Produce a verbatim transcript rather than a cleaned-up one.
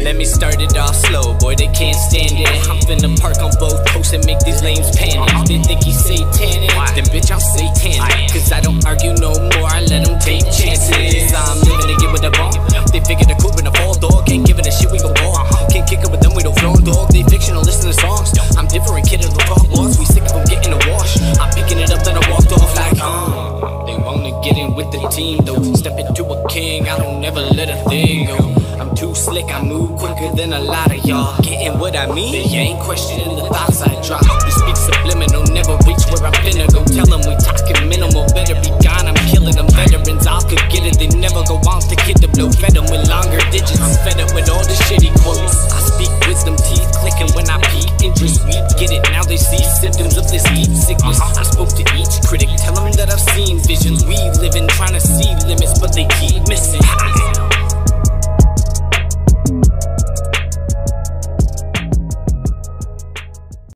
Let me start it off slow, boy, they can't stand it. I'm finna park on both coasts and make these lames panic. They think he's satanic, then bitch I'm satanic. Cause I don't argue no more, I let them take chances. I'm living to get with the ball. They figure the coupe in a fall dog. Can't give it a shit, we gon' ball. Can't kick it with them, we don't flow dog. They fictional, listen to songs. I'm different, kid of the talk boss. We sick of them getting a wash. I'm picking it up, then I walked off like, uh They wanna get in with the team though. Step into a king, I don't never let a thing go. I'm too slick, I move quicker than a lot of y'all. Getting what I mean? They ain't questioning the thoughts I drop. They speak subliminal, never reach where I'm finna go. Tell them we talking minimal, better be gone. I'm killing them veterans, I could get it. They never go on to kid to blow, fed them with long